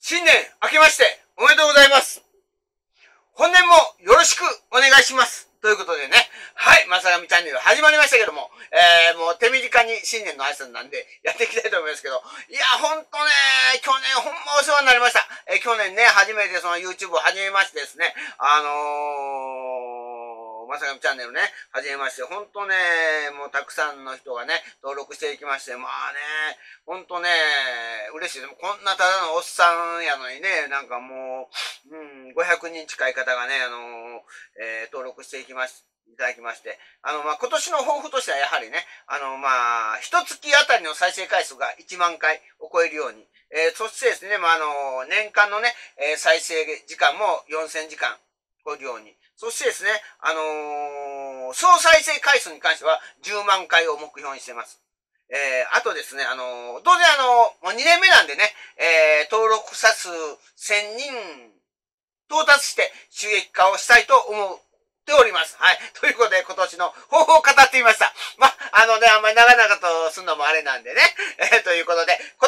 新年明けましておめでとうございます。本年もよろしくお願いします。ということでね、はい、まさがみチャンネル始まりましたけども、もう手短に新年の挨拶なんでやっていきたいと思いますけど、いや、ほんとね、去年ほんまお世話になりました。去年ね、初めてその YouTube を始めましてですね、まさがみチャンネルね、始めまして、ほんとね、もうたくさんの人がね、登録していきまして、まあね、ほんとね、嬉しいです。こんなただのおっさんやのにね、なんかもう、500人近い方がね、登録していただきまして、まあ、今年の抱負としてはやはりね、まあ、一月あたりの再生回数が1万回を超えるように、そしてですね、まあ、年間のね、再生時間も4000時間超えるように、そしてですね、総再生回数に関しては10万回を目標にしています。あとですね、当然もう2年目なんでね、登録者数1000人到達して収益化をしたいと思っております。はい。ということで、今年の抱負を語ってみました。ま、あんまり長々とするのもあれなんでね。ということで、今